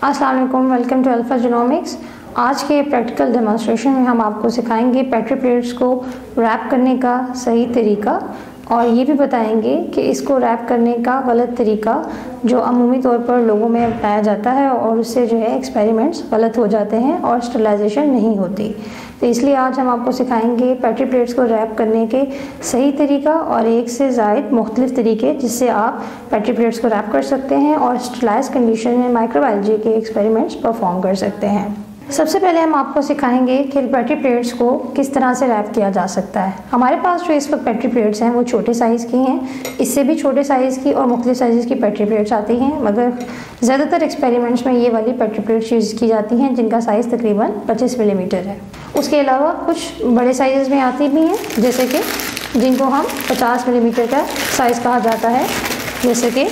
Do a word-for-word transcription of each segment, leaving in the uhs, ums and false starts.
अस्सलाम वालेकुम, welcome to alpha genomics. आज के प्रैक्टिकल डेमोन्स्ट्रेशन में हम आपको सिखाएंगे पेट्री प्लेट्स को रैप करने का सही तरीका और ये भी बताएंगे कि इसको रैप करने का गलत तरीका जो अमूमी तौर पर लोगों में अपनाया जाता है और उससे जो है एक्सपेरिमेंट्स गलत हो जाते हैं और स्टरलाइजेशन नहीं होती। तो इसलिए आज हम आपको सिखाएंगे पेट्री प्लेट्स को रैप करने के सही तरीका और एक से ज़ायद मुख्तलिफ तरीके जिससे आप पेट्री प्लेट्स को रैप कर सकते हैं और स्टरलाइज कंडीशन में माइक्रोबायोलॉजी के एक्सपेरिमेंट्स परफॉर्म कर सकते हैं। सबसे पहले हम आपको सिखाएंगे कि पेट्री प्लेट्स को किस तरह से रैप किया जा सकता है। हमारे पास जो इस वक्त पेट्री प्लेट्स हैं वो छोटे साइज़ की हैं, इससे भी छोटे साइज़ की और मुख्तलिफ साइज़ की पेट्री प्लेट्स आती हैं, मगर ज़्यादातर एक्सपेरिमेंट्स में ये वाली पेट्री प्लेट्स यूज़ की जाती हैं जिनका साइज़ तकरीबन पच्चीस मिलीमीटर है। उसके अलावा कुछ बड़े साइज़ में आती भी हैं जैसे कि जिनको हम पचास मिलीमीटर का साइज़ कहा जाता है, जैसे कि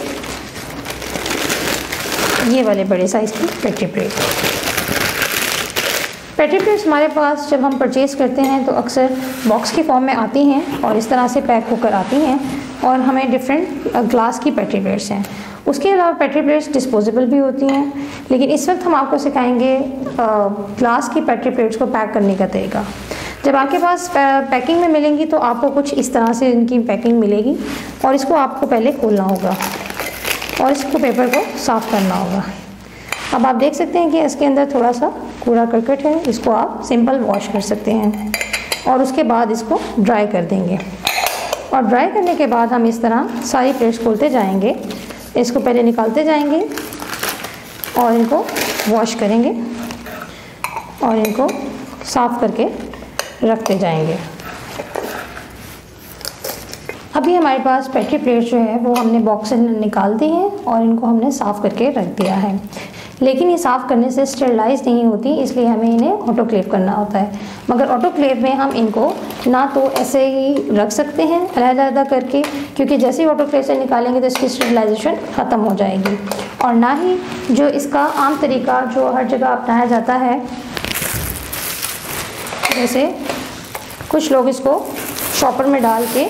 ये वाले बड़े साइज़ की पेट्री प्लेट। पेट्री प्लेट्स हमारे पास जब हम परचेज़ करते हैं तो अक्सर बॉक्स की फॉर्म में आती हैं और इस तरह से पैक होकर आती हैं और हमें डिफरेंट ग्लास की पेट्री प्लेट्स हैं। उसके अलावा पेट्री प्लेट्स डिस्पोजेबल भी होती हैं, लेकिन इस वक्त हम आपको सिखाएंगे ग्लास की पेट्री प्लेट्स को पैक करने का तरीका। जब आपके पास पैकिंग में मिलेंगी तो आपको कुछ इस तरह से इनकी पैकिंग मिलेगी और इसको आपको पहले खोलना होगा और इसको पेपर को साफ़ करना होगा। अब आप देख सकते हैं कि इसके अंदर थोड़ा सा कूड़ा करकट है, इसको आप सिंपल वॉश कर सकते हैं और उसके बाद इसको ड्राई कर देंगे। और ड्राई करने के बाद हम इस तरह सारी प्लेट्स खोलते जाएंगे, इसको पहले निकालते जाएंगे और इनको वॉश करेंगे और इनको साफ़ करके रखते जाएंगे। अभी हमारे पास पेट्री प्लेट्स जो है वो हमने बॉक्स से निकाल दी हैं और इनको हमने साफ़ करके रख दिया है, लेकिन ये साफ़ करने से स्टेरलाइज नहीं होती, इसलिए हमें इन्हें ऑटोक्लेव करना होता है। मगर ऑटोक्लेव में हम इनको ना तो ऐसे ही रख सकते हैं अलग-अलग करके, क्योंकि जैसे ही ऑटोक्लेव से निकालेंगे तो इसकी स्टेरलाइजेशन ख़त्म हो जाएगी, और ना ही जो इसका आम तरीका जो हर जगह अपनाया जाता है, जैसे कुछ लोग इसको शॉपर में डाल के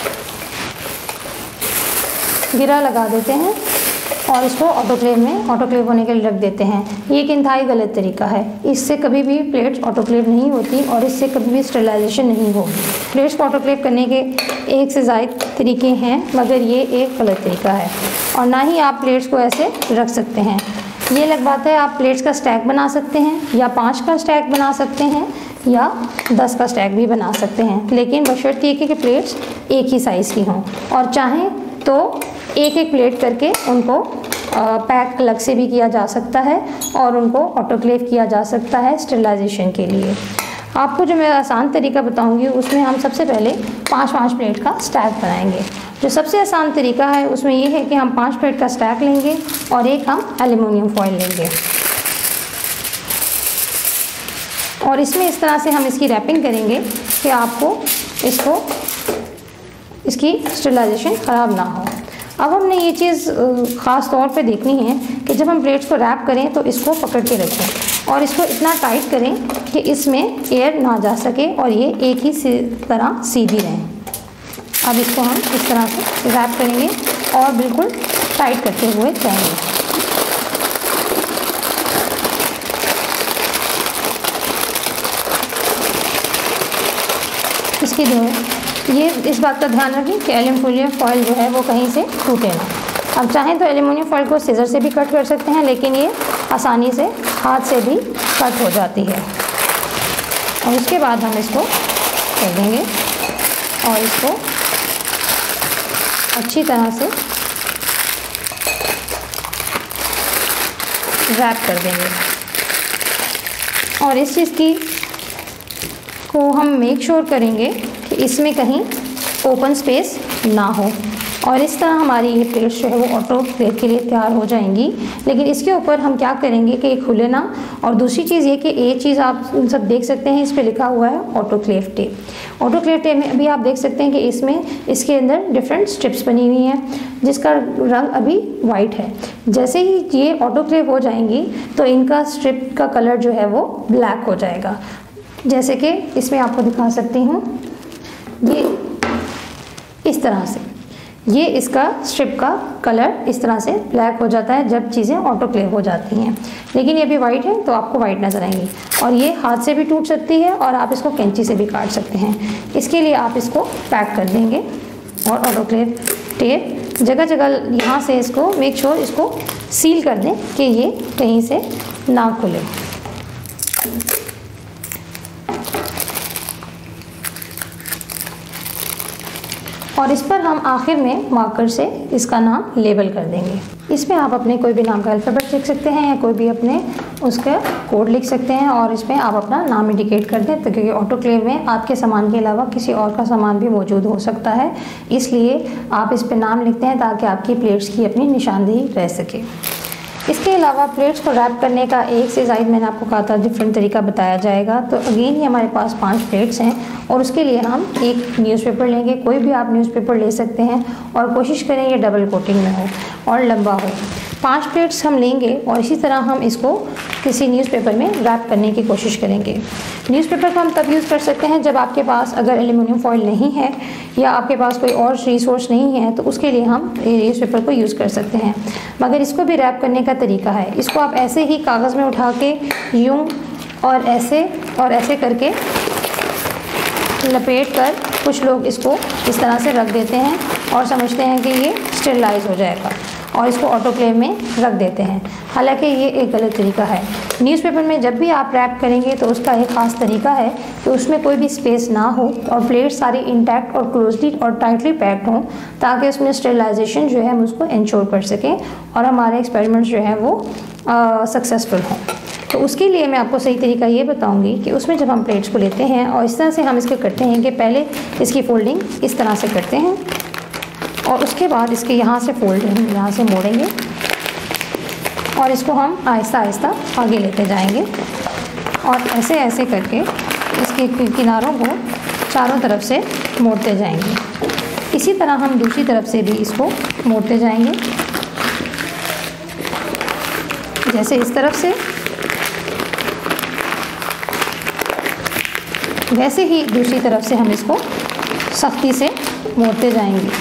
गिरा लगा देते हैं और इसको ऑटोक्लेव में ऑटोक्लेव होने के लिए रख देते हैं। ये एक इंतहाई गलत तरीका है। इससे कभी भी प्लेट्स ऑटोक्लेव नहीं होती और इससे कभी भी स्टेरलाइजेशन नहीं होगी। प्लेट्स को ऑटोक्लेव करने के एक से ज़ायद तरीके हैं, मगर ये एक गलत तरीका है और ना ही आप प्लेट्स को ऐसे रख सकते हैं। ये अलग बात है, आप प्लेट्स का स्टैक बना सकते हैं या पाँच का स्टैक बना सकते हैं या दस का स्टैक भी बना सकते हैं, लेकिन बशर्ते कि प्लेट्स एक ही साइज़ की हों, और चाहें तो एक एक प्लेट करके उनको पैक अलग से भी किया जा सकता है और उनको ऑटोक्लेव किया जा सकता है स्टेरलाइजेशन के लिए। आपको जो मैं आसान तरीका बताऊंगी उसमें हम सबसे पहले पाँच पाँच प्लेट का स्टैक बनाएंगे। जो सबसे आसान तरीका है उसमें ये है कि हम पाँच प्लेट का स्टैक लेंगे और एक हम एल्युमिनियम फॉइल लेंगे और इसमें इस तरह से हम इसकी रैपिंग करेंगे कि आपको इसको इसकी स्टेरलाइजेशन ख़राब ना हो। अब हमने ये चीज़ ख़ास तौर पे देखनी है कि जब हम प्लेट्स को रैप करें तो इसको पकड़ के रखें और इसको इतना टाइट करें कि इसमें एयर ना जा सके और ये एक ही तरह सीधी रहें। अब इसको हम इस तरह से रैप करेंगे और बिल्कुल टाइट करते हुए जाएंगे। इसकी जो ये इस बात का ध्यान रखें कि एल्युमिनियम फॉइल जो है वो कहीं से टूटे ना। अब चाहें तो एल्युमिनियम फॉइल को सीजर से भी कट कर सकते हैं, लेकिन ये आसानी से हाथ से भी कट हो जाती है। और उसके बाद हम इसको कर देंगे और इसको अच्छी तरह से रैप कर देंगे और इस चीज़ की को हम मेक श्योर करेंगे कि इसमें कहीं ओपन स्पेस ना हो और इस तरह हमारी ये प्लेट्स जो है वो ऑटोक्लेव के लिए तैयार हो जाएंगी। लेकिन इसके ऊपर हम क्या करेंगे कि ये खुले ना, और दूसरी चीज़ ये कि एक चीज़ आप सब देख सकते हैं, इस पे लिखा हुआ है ऑटोक्लेव टेप। ऑटोक्लेव टेप में अभी आप देख सकते हैं कि इसमें इसके अंदर डिफरेंट स्ट्रिप्स बनी हुई हैं जिसका रंग अभी वाइट है। जैसे ही ये ऑटोक्लेव हो जाएंगी तो इनका स्ट्रिप का कलर जो है वो ब्लैक हो जाएगा, जैसे कि इसमें आपको दिखा सकती हूँ। ये इस तरह से ये इसका स्ट्रिप का कलर इस तरह से ब्लैक हो जाता है जब चीज़ें ऑटोक्लेव हो जाती हैं, लेकिन ये भी वाइट है तो आपको वाइट नज़र आएंगी। और ये हाथ से भी टूट सकती है और आप इसको कैंची से भी काट सकते हैं। इसके लिए आप इसको पैक कर देंगे और ऑटोक्लेव टेप जगह जगह यहाँ से इसको मेक श्योर इसको सील कर दें कि ये कहीं से ना खुले। और इस पर हम आखिर में मार्कर से इसका नाम लेबल कर देंगे। इसमें आप अपने कोई भी नाम का अल्फ़ाबेट लिख सकते हैं या कोई भी अपने उसका कोड लिख सकते हैं और इसमें आप अपना नाम इंडिकेट कर दें, तो क्योंकि ऑटोक्लेव में आपके सामान के अलावा किसी और का सामान भी मौजूद हो सकता है, इसलिए आप इस पर नाम लिखते हैं ताकि आपकी प्लेट्स की अपनी निशानदेही रह सके। इसके अलावा प्लेट्स को रैप करने का एक से ज़ायद मैंने आपको कहा था डिफरेंट तरीका बताया जाएगा। तो अगेन ये हमारे पास पांच प्लेट्स हैं और उसके लिए हम एक न्यूज़पेपर लेंगे, कोई भी आप न्यूज़पेपर ले सकते हैं और कोशिश करें ये डबल कोटिंग में हो और लंबा हो। पांच प्लेट्स हम लेंगे और इसी तरह हम इसको किसी न्यूज़पेपर में रैप करने की कोशिश करेंगे। न्यूज़पेपर को हम तब यूज़ कर सकते हैं जब आपके पास अगर एल्युमिनियम फॉइल नहीं है या आपके पास कोई और रिसोर्स नहीं है, तो उसके लिए हम न्यूज़पेपर को यूज़ कर सकते हैं। मगर इसको भी रैप करने का तरीका है। इसको आप ऐसे ही कागज़ में उठा के यूँ और ऐसे और ऐसे करके लपेट कर कुछ लोग इसको इस तरह से रख देते हैं और समझते हैं कि ये स्टेरिलाइज हो जाएगा और इसको ऑटोक्लेव में रख देते हैं। हालांकि ये एक गलत तरीका है। न्यूज़पेपर में जब भी आप रैप करेंगे तो उसका एक ख़ास तरीका है कि उसमें कोई भी स्पेस ना हो और प्लेट सारी इंटैक्ट और क्लोजली और टाइटली पैक्ड हों, ताकि उसमें स्टेरिलाइजेशन जो है हम उसको इंश्योर कर सकें और हमारे एक्सपेरिमेंट्स जो हैं वो सक्सेसफुल हों। तो उसके लिए मैं आपको सही तरीका ये बताऊंगी कि उसमें जब हम प्लेट्स को लेते हैं और इस तरह से हम इसके करते हैं कि पहले इसकी फोल्डिंग इस तरह से करते हैं और उसके बाद इसके यहाँ से फोल्ड हम यहाँ से मोड़ेंगे और इसको हम आहिस्ता आहिस्ता आगे लेते जाएंगे और ऐसे ऐसे करके इसके किनारों को चारों तरफ से मोड़ते जाएंगे। इसी तरह हम दूसरी तरफ से भी इसको मोड़ते जाएंगे, जैसे इस तरफ से, वैसे ही दूसरी तरफ से हम इसको सख्ती से मोड़ते जाएंगे।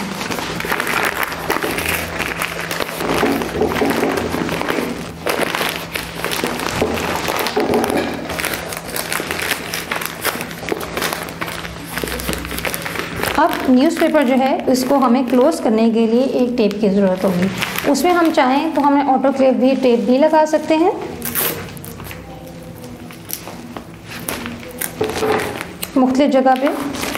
अब न्यूज़पेपर जो है इसको हमें क्लोज़ करने के लिए एक टेप की ज़रूरत होगी। उसमें हम चाहें तो हमें ऑटोक्लेव भी टेप भी लगा सकते हैं, मुख्तलिफ जगह पे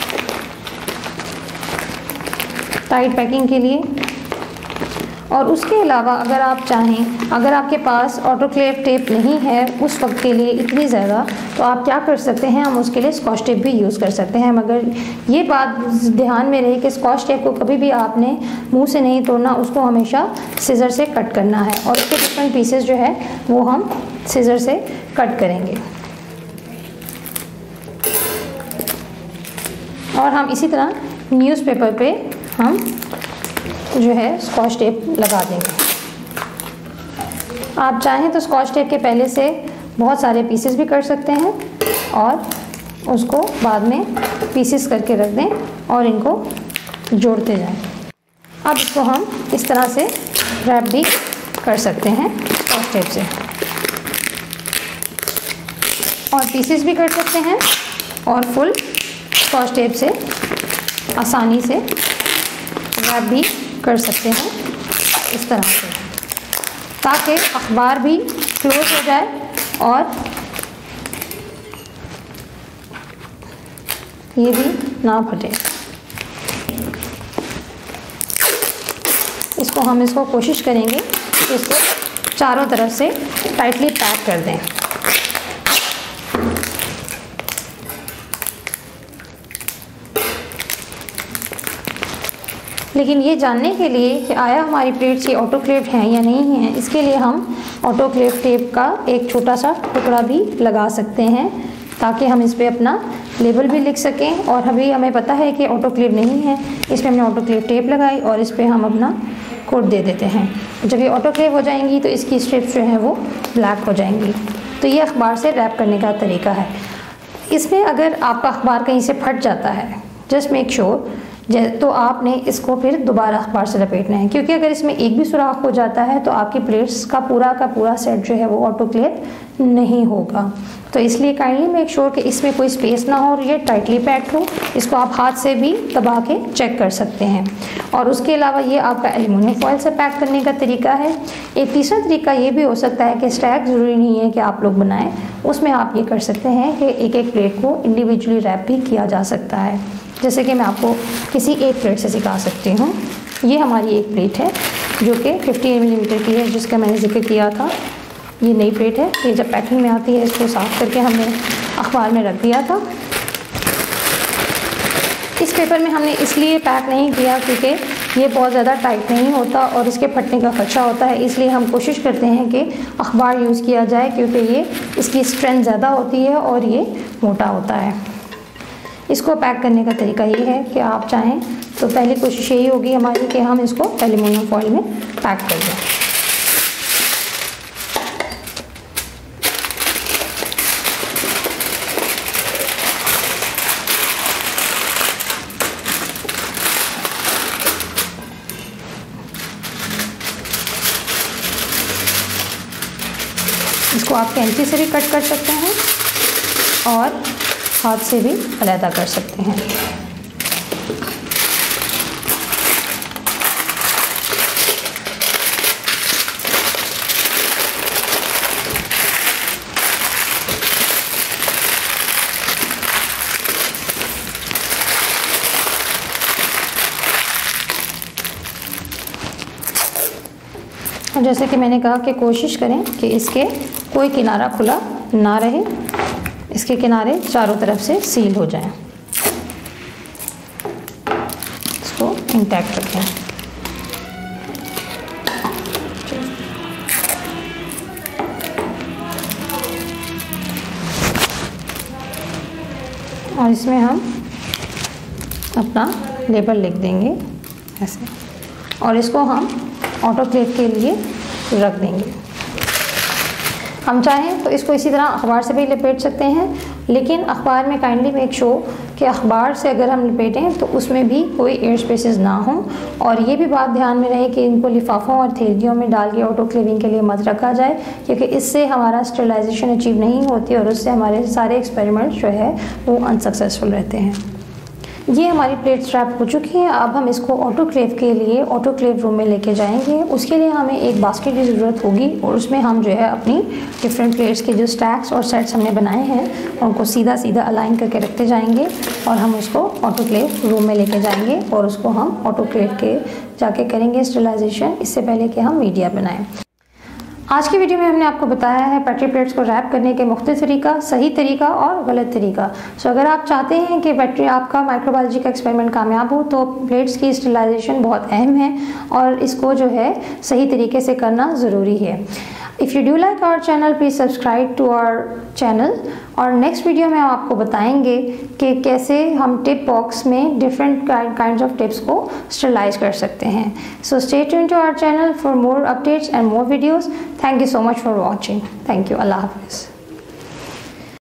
टाइट पैकिंग के लिए। और उसके अलावा अगर आप चाहें, अगर आपके पास ऑटोक्लेव टेप नहीं है उस वक्त के लिए इतनी ज़्यादा, तो आप क्या कर सकते हैं, हम उसके लिए स्कॉच टेप भी यूज़ कर सकते हैं। मगर ये बात ध्यान में रहे कि स्कॉच टेप को कभी भी आपने मुंह से नहीं तोड़ना, उसको हमेशा सीज़र से कट करना है और उसके डिफरेंट पीसेस जो है वो हम सीज़र से कट करेंगे। और हम इसी तरह न्यूज़पेपर पे हम जो है स्कॉच टेप लगा देंगे। आप चाहें तो स्कॉच टेप के पहले से बहुत सारे पीसेस भी कर सकते हैं और उसको बाद में पीसेस करके रख दें और इनको जोड़ते जाएं। अब इसको हम इस तरह से रैप भी कर सकते हैं स्कॉच टेप से और पीसेस भी कर सकते हैं और फुल स्कॉच टेप से आसानी से रैप भी कर सकते हैं इस तरह से, ताकि अखबार भी क्लोज हो जाए और ये भी ना फटे। इसको हम इसको कोशिश करेंगे कि इसको चारों तरफ से टाइटली पैक कर दें। लेकिन ये जानने के लिए कि आया हमारी प्लेट्स ये ऑटोक्लेव हैं या नहीं हैं, इसके लिए हम ऑटोक्लेव टेप का एक छोटा सा टुकड़ा भी लगा सकते हैं ताकि हम इस पर अपना लेबल भी लिख सकें। और अभी हमें पता है कि ऑटोक्लेव नहीं है, इसमें हमने ऑटोक्लेव टेप लगाई और इस पर हम अपना कोड दे देते हैं। जब ये ऑटोक्लेव हो जाएंगी तो इसकी स्ट्रिप्स जो हैं वो ब्लैक हो जाएंगी। तो ये अखबार से रैप करने का तरीका है। इसमें अगर आपका अखबार कहीं से फट जाता है, जस्ट मेक श्योर तो आपने इसको फिर दोबारा अखबार से लपेटना है, क्योंकि अगर इसमें एक भी सुराख हो जाता है तो आपकी प्लेट्स का पूरा का पूरा सेट जो है वो ऑटोक्लेव नहीं होगा। तो इसलिए काइंडली मेक श्योर कि इसमें कोई स्पेस ना हो और ये टाइटली पैक्ड हो। इसको आप हाथ से भी दबा के चेक कर सकते हैं। और उसके अलावा ये आपका एल्युमिनियम फॉइल से पैक करने का तरीका है। एक तीसरा तरीका ये भी हो सकता है कि स्टैक ज़रूरी नहीं है कि आप लोग बनाएं, उसमें आप ये कर सकते हैं कि एक एक प्लेट को इंडिविजुअली रैप भी किया जा सकता है। जैसे कि मैं आपको किसी एक प्लेट से सिखा सकती हूँ। ये हमारी एक प्लेट है जो कि फिफ्टी मिलीमीटर की है, जिसका मैंने जिक्र किया था। ये नई प्लेट है, ये जब पैकिंग में आती है इसको साफ़ करके हमने अखबार में रख दिया था। इस पेपर में हमने इसलिए पैक नहीं किया क्योंकि ये बहुत ज़्यादा टाइट नहीं होता और इसके फटने का खदशा होता है, इसलिए हम कोशिश करते हैं कि अखबार यूज़ किया जाए, क्योंकि ये इसकी स्ट्रेंथ ज़्यादा होती है और ये मोटा होता है। इसको पैक करने का तरीका ये है कि आप चाहें तो पहली कोशिश यही होगी हमारी कि हम इसको एल्युमिनियम फॉइल में पैक कर दें। इसको आप कैंची से भी कट कर सकते हैं और हाथ से भी अलहदा कर सकते हैं। और जैसे कि मैंने कहा कि कोशिश करें कि इसके कोई किनारा खुला ना रहे, इसके किनारे चारों तरफ से सील हो जाएं। इसको इंटैक्ट रखें। और इसमें हम अपना लेबल लिख देंगे ऐसे, और इसको हम ऑटोक्लेव के लिए रख देंगे। हम चाहें तो इसको इसी तरह अखबार से भी लपेट सकते हैं, लेकिन अखबार में काइंडली मेक श्योर कि अखबार से अगर हम लपेटें तो उसमें भी कोई एयर स्पेसेस ना हों। और ये भी बात ध्यान में रहे कि इनको लिफाफों और थैलियों में डाल के ऑटोक्लेविंग के लिए मत रखा जाए, क्योंकि इससे हमारा स्टरलाइजेशन अचीव नहीं होती और उससे हमारे सारे एक्सपेरिमेंट जो है वो अनसक्सेसफुल रहते हैं। ये हमारी प्लेट्स रैप हो चुकी है। अब हम इसको ऑटोक्लेव के लिए ऑटोक्लेव रूम में लेके जाएंगे। उसके लिए हमें एक बास्केट की ज़रूरत होगी और उसमें हम जो है अपनी डिफरेंट प्लेट्स के जो स्टैक्स और सेट्स हमने बनाए हैं उनको सीधा सीधा अलाइन करके रखते जाएंगे और हम उसको ऑटोक्लेव रूम में लेके जाएंगे और उसको हम ऑटोक्लेव के जाके करेंगे स्टरलाइजेशन, इससे पहले कि हम मीडिया बनाएँ। आज की वीडियो में हमने आपको बताया है पेट्री प्लेट्स को रैप करने के मुख्तलिफ तरीका, सही तरीका और गलत तरीका। सो अगर आप चाहते हैं कि बैटरी आपका माइक्रोबायोलॉजी का एक्सपेरिमेंट कामयाब हो तो प्लेट्स की स्टरलाइजेशन बहुत अहम है और इसको जो है सही तरीके से करना ज़रूरी है। If you do like our channel please subscribe to our channel. और नेक्स्ट वीडियो में हम आपको बताएंगे कि कैसे हम टिप बॉक्स में डिफरेंट काइंड्स ऑफ टिप्स को स्टरलाइज कर सकते हैं। So stay tuned to our channel for more updates and more videos. Thank you so much for watching. Thank you. अल्लाह हाफिज़।